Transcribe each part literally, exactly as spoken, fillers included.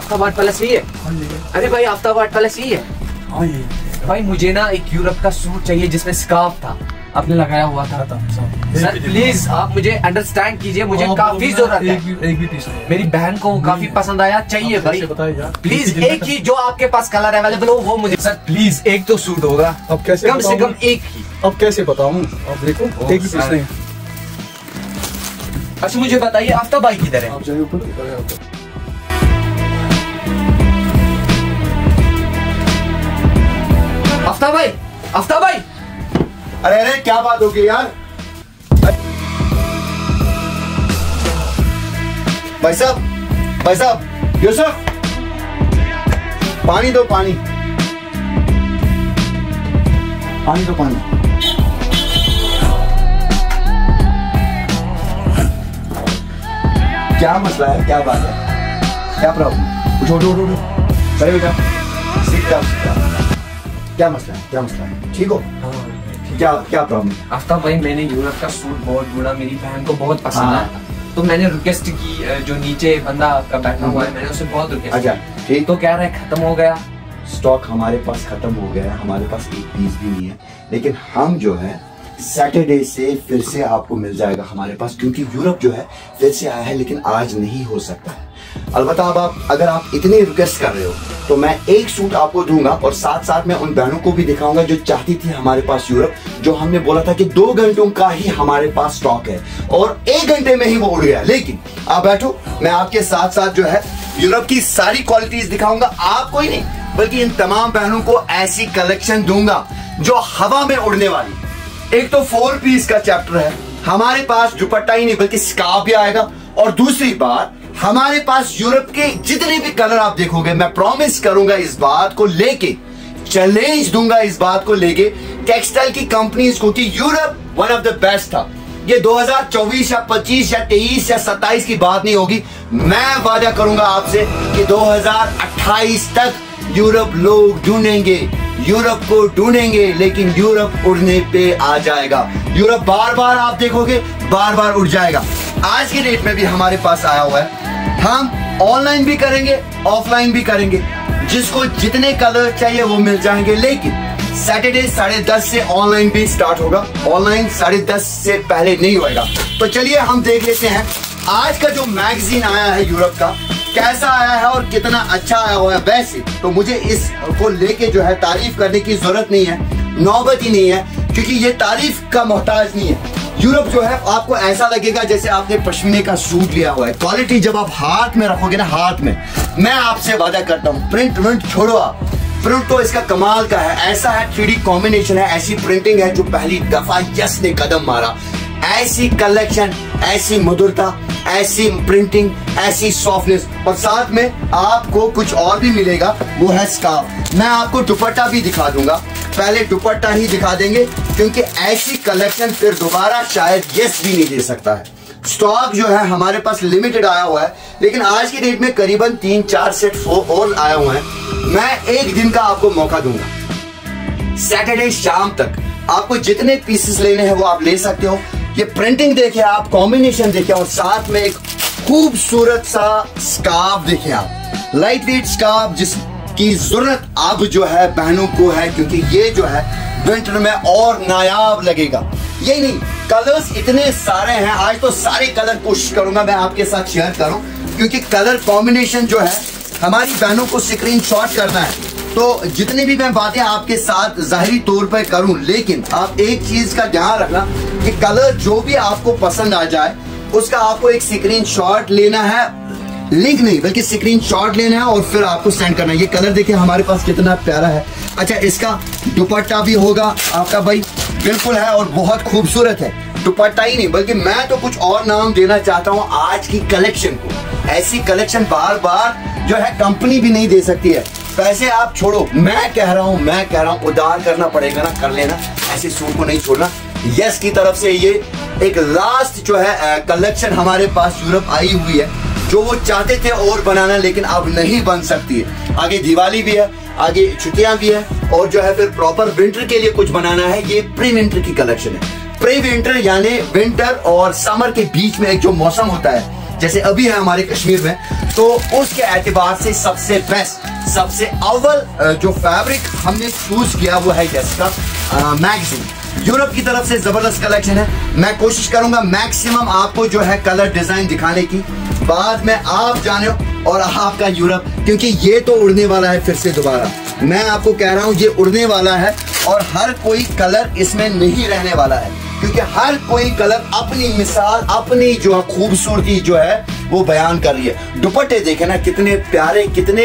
Aftab art palace यही है? अरे भाई आफ्ताब आर्ट पैलेस यही है? हाँ ये भाई मुझे ना एक यूरोप का सूट चाहिए जिसमें स्कार्फ था, आपने लगाया हुआ था। सर प्लीज आप मुझे अंडरस्टैंड कीजिए, मुझे काफी जरूरत है। एक भी, एक भी पीस नहीं। मेरी बहन को काफी पसंद आया, चाहिए भाई। प्लीज एक ही जो आपके पास कलर अवेलेबल हो वो मुझे। सर प्लीज एक तो सूट होगा, अब कैसे कम से कम एक ही। अब कैसे बताऊं? अब देखो एक ही पीस नहीं। अच्छा मुझे बताइए आफ्ताब भाई किधर है? आप जाइए ऊपर। आफ्ताब भाई, आफ्ताब भाई। अरे अरे क्या बात हो गई यार? भाई साहब, भाई साहब, यूसुफ, पानी दो, पानी पानी दो, पानी। क्या मसला है? क्या बात है? क्या प्रॉब्लम? उठो उठो उठो, चले बेटा, सीट जाओ, सीट जाओ। क्या मसला है? क्या मसला है? ठीक हो? क्या क्या प्रॉब्लम? आफ्ताब भाई मैंने यूरोप का सूट बहुत ढूंढा, मेरी बहन को बहुत पसंद आया था, तो मैंने रिक्वेस्ट की, जो नीचे बंदा आपका बैठा हुआ है मैंने उसे बहुत रिक्वेस्ट। अच्छा ठीक। तो कह रहे खत्म हो गया स्टॉक, हमारे पास खत्म हो गया है, हमारे पास एक पीस भी नहीं है, लेकिन हम जो है सैटरडे से फिर से आपको मिल जाएगा हमारे पास, क्योंकि यूरोप जो है फिर से आया है, लेकिन आज नहीं हो सकता है। अलबत्ता अब आप अगर आप इतनी रिक्वेस्ट कर रहे हो तो मैं एक सूट आपको दूंगा और साथ साथ में उन बहनों को भी दिखाऊंगा जो चाहती थी हमारे पास यूरोप, जो हमने बोला था कि दो घंटों का ही हमारे पास स्टॉक है और एक घंटे में ही वो उड़ गया। लेकिन आप बैठो, मैं आपके साथ साथ जो है यूरोप की सारी क्वालिटीज दिखाऊंगा, आपको ही नहीं बल्कि इन तमाम बहनों को ऐसी कलेक्शन दूंगा जो हवा में उड़ने वाली। एक तो फोर पीस का चैप्टर है, हमारे पास दुपट्टा ही नहीं बल्कि स्कार्फ भी आएगा, और दूसरी बात हमारे पास यूरोप के जितने भी कलर आप देखोगे, मैं प्रॉमिस करूंगा इस बात को लेके, चैलेंज दूंगा इस बात को लेके टेक्सटाइल की कंपनीज को कि Europe one of the best था। ये दो हज़ार चौबीस या पच्चीस या तेईस या सत्ताईस की बात नहीं होगी, मैं वादा करूंगा आपसे कि दो हज़ार अट्ठाईस तक यूरोप लोग ढूंढेंगे, यूरोप को ढूंढेंगे, लेकिन यूरोप उड़ने पे आ जाएगा। यूरोप बार बार आप देखोगे बार बार उड़ जाएगा। आज के डेट में भी हमारे पास आया हुआ है, हम ऑनलाइन भी करेंगे ऑफलाइन भी करेंगे, जिसको जितने कलर चाहिए वो मिल जाएंगे, लेकिन सैटरडे साढ़े दस से ऑनलाइन भी स्टार्ट होगा, ऑनलाइन साढ़े दस से पहले नहीं होगा। तो चलिए हम देख लेते हैं आज का जो मैगजीन आया है यूरोप का, कैसा आया है और कितना अच्छा आया हुआ है। वैसे तो मुझे इसको लेके जो है तारीफ करने की जरूरत नहीं है, नौबत ही नहीं है, क्योंकि ये तारीफ का मोहताज नहीं है। यूरोप जो है आपको ऐसा लगेगा जैसे आपने पश्मीने का सूट लिया हुआ है। क्वालिटी जब आप हाथ में रखोगे ना, हाथ में, मैं आपसे वादा करता हूँ, प्रिंट प्रिंट छोड़ो आप, प्रिंट तो इसका कमाल का है, ऐसा है थ्री डी कॉम्बिनेशन है, ऐसी प्रिंटिंग है जो पहली दफा यस ने कदम मारा, ऐसी कलेक्शन, ऐसी मधुरता, ऐसी प्रिंटिंग, ऐसी सॉफ्टनेस, और साथ में आपको कुछ और भी मिलेगा, वो है स्कार्फ। मैं आपको दुपट्टा भी दिखा दूंगा, पहले दुपट्टा ही दिखा देंगे क्योंकि ऐसी कलेक्शन फिर दोबारा शायद यस भी नहीं दे सकता है। स्टॉक जो है हमारे पास लिमिटेड आया हुआ है, लेकिन आज की डेट में करीबन तीन चार सेट फोर और आया हुआ है। मैं एक दिन का आपको मौका दूंगा, सैटरडे शाम तक आपको जितने पीसेस लेने हैं वो आप ले सकते हो। ये प्रिंटिंग देखे आप, कॉम्बिनेशन देखे, और साथ में एक खूबसूरत सा स्कार्फ देखे आप, लाइट वेट स्कार्फ जिसकी जरूरत अब जो है बहनों को है, क्योंकि ये जो है विंटर में और नायाब लगेगा। यही नहीं, कलर्स इतने सारे हैं, आज तो सारे कलर कोशिश करूंगा मैं आपके साथ शेयर करूं, क्योंकि कलर कॉम्बिनेशन जो है हमारी बहनों को स्क्रीन शॉट करना है। तो जितनी भी मैं बातें आपके साथ जाहिरी तौर पर करूं, लेकिन आप एक चीज का ध्यान रखना कि कलर जो भी आपको पसंद आ जाए उसका आपको एक स्क्रीन शॉट लेना है, लिंक नहीं बल्कि स्क्रीन शॉट लेना है और फिर आपको सेंड करना है। ये कलर देखिए हमारे पास कितना प्यारा है। अच्छा, इसका दुपट्टा भी होगा आपका भाई, बिल्कुल है और बहुत खूबसूरत है। दुपट्टा ही नहीं बल्कि मैं तो कुछ और नाम देना चाहता हूँ आज की कलेक्शन को। ऐसी कलेक्शन बार बार जो है कंपनी भी नहीं दे सकती है। पैसे आप छोड़ो, मैं कह रहा हूँ मैं कह रहा हूँ उधार करना पड़ेगा ना, कर लेना, ऐसे सूट को नहीं छोड़ना। यस की तरफ से ये एक लास्ट जो है कलेक्शन हमारे पास यूरोप आई हुई है, जो वो चाहते थे और बनाना, लेकिन अब नहीं बन सकती है। आगे दिवाली भी है, आगे छुट्टियां भी है, और जो है फिर प्रॉपर विंटर के लिए कुछ बनाना है। ये प्री विंटर की कलेक्शन है। प्री विंटर यानी विंटर और समर के बीच में एक जो मौसम होता है, जैसे अभी है हमारे कश्मीर में, तो उसके एतबार से सबसे बेस्ट, सबसे अव्वल जो फैब्रिक हमने चूज किया वो है इसका मैगजीन। यूरोप की तरफ से जबरदस्त कलेक्शन है। मैं कोशिश करूंगा मैक्सिमम आपको जो है कलर डिजाइन दिखाने की, बाद में आप जाने और आपका यूरोप, क्योंकि ये तो उड़ने वाला है। फिर से दोबारा मैं आपको कह रहा हूं ये उड़ने वाला है और हर कोई कलर इसमें नहीं रहने वाला है, क्योंकि हर कोई कलर अपनी मिसाल, अपनी जो खूबसूरती जो है वो बयान कर रही है। दुपट्टे देखे ना कितने प्यारे, कितने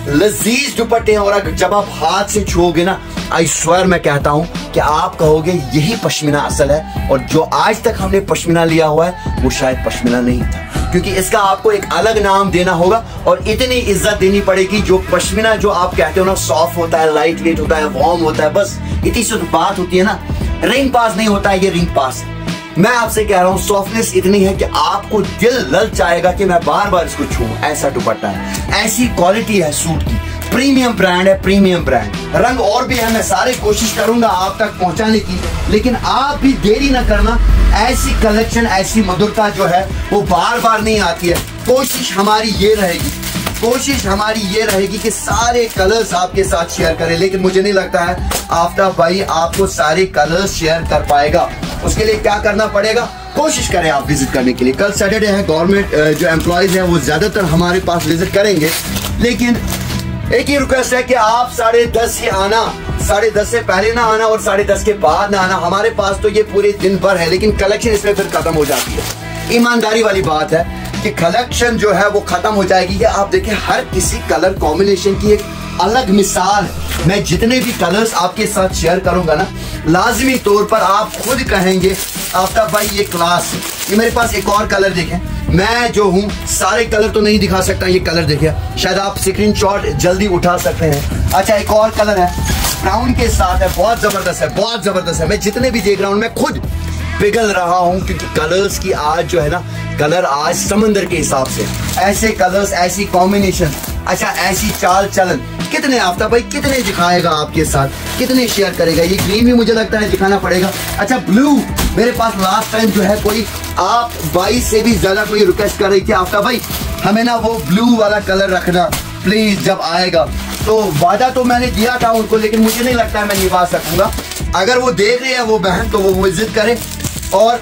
लजीज दुपट्टे हैं, और जब आप हाथ से छुओगे ना, आई स्वेयर मैं कहता हूं कि आप कहोगे यही पश्मीना असल है। और जो आज तक हमने पश्मीना लिया हुआ है वो शायद पश्मीना नहीं था, क्योंकि इसका आपको एक अलग नाम देना होगा और इतनी इज्जत देनी पड़ेगी। जो पश्मीना जो आप कहते हो ना, सॉफ्ट होता है, लाइट वेट होता है, वार्म होता है, बस इतनी सी बात होती है ना। रिंग पास नहीं होता है, ये रिंग पास। मैं आपसे कह रहा हूं सॉफ्टनेस इतनी है कि आपको दिल ललचाएगा कि मैं बार बार इसको छूऊं। ऐसा दुपट्टा है, ऐसी क्वालिटी है सूट की, प्रीमियम ब्रांड है, प्रीमियम ब्रांड। रंग और भी है, मैं सारे कोशिश करूंगा आप तक पहुंचाने की, लेकिन आप भी देरी ना करना। ऐसी कलेक्शन, ऐसी मधुरता जो है वो बार बार नहीं आती है। कोशिश हमारी ये रहेगी, कोशिश हमारी ये रहेगी कि सारे कलर्स आपके साथ शेयर करें, लेकिन मुझे नहीं लगता है आफ्ताब भाई आपको सारे कलर्स शेयर कर पाएगा। उसके लिए क्या करना पड़ेगा, कोशिश करें आप विजिट करने के लिए। कल सैटरडे है, गवर्नमेंट जो एम्प्लॉयज हैं वो ज्यादातर हमारे पास विजिट करेंगे, लेकिन एक ही रिक्वेस्ट है कि आप साढ़े दस ही आना, साढ़े दस से पहले ना आना और साढ़े दस के बाद ना आना। हमारे पास तो ये पूरे दिन भर है, लेकिन कलेक्शन इसमें फिर खत्म हो जाती है। ईमानदारी वाली बात है कि कलेक्शन जो है वो खत्म हो जाएगी। कि आप देखें हर किसी कलर कॉम्बिनेशन की एक अलग मिसाल है। मैं जितने भी कलर्स आपके साथ शेयर करूंगा ना, लाजमी तौर पर आप खुद कहेंगे आफ्ताब भाई ये क्लास है। ये मेरे पास एक और कलर देखें, मैं जो हूँ सारे कलर तो नहीं दिखा सकता, ये कलर देखिए, शायद आप स्क्रीनशॉट जल्दी उठा सकते हैं। अच्छा एक और कलर है, ब्राउन के साथ है, बहुत जबरदस्त है, बहुत जबरदस्त है। मैं जितने भी देख रहा हूँ मैं खुद पिघल रहा हूँ, क्योंकि कलर्स की आज जो है ना, कलर आज समंदर के हिसाब से, ऐसे कलर्स, ऐसी कॉम्बिनेशन, अच्छा ऐसी चाल चलन, कितने आफ्ताब भाई कितने दिखाएगा आपके साथ, कितने शेयर करेगा। ये ग्रीन भी मुझे लगता है दिखाना पड़ेगा। अच्छा ब्लू मेरे पास लास्ट टाइम जो है कोई आप बाईस से भी ज्यादा कोई रिक्वेस्ट कर रही थी आफ्ताब भाई हमें ना वो ब्लू वाला कलर रखना प्लीज जब आएगा। तो वादा तो मैंने दिया था उनको, लेकिन मुझे नहीं लगता है मैं निभा सकूंगा। अगर वो देख रहे हैं वो बहन तो वो विजिट करें, और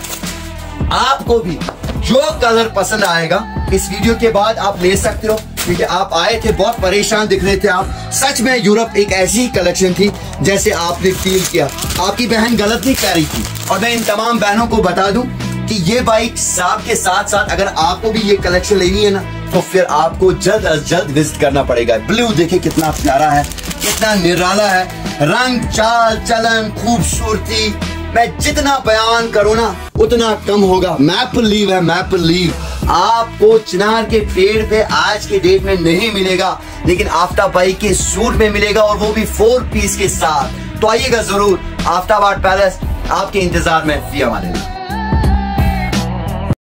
आपको भी जो कलर पसंद आएगा इस वीडियो के बाद आप ले सकते हो, क्योंकि आप आए थे बहुत परेशान दिख रहे थे आप। सच में यूरोप एक ऐसी ही कलेक्शन थी जैसे आपने फील किया। आपकी बहन गलत नहीं कह रही थी। और मैं इन तमाम बहनों को बता दूं कि ये बाइक साहब के साथ साथ अगर आपको भी ये कलेक्शन लेनी है ना, तो फिर आपको जल्द अज जल्द विजिट करना पड़ेगा। ब्लू देखिए कितना प्यारा है, कितना निराला है, रंग, चाल चलन, खूबसूरती, मैं जितना बयान करूं ना उतना कम होगा। मैपल लीव है, मैपल लीव आपको चिनार के पेड़ पे आज के डेट में नहीं मिलेगा, लेकिन आफ्ताब भाई के सूट में मिलेगा, और वो भी फोर पीस के साथ। तो आइएगा जरूर, आफ्ताब आर्ट पैलेस आपके इंतजार में। फी अमान अल्लाह।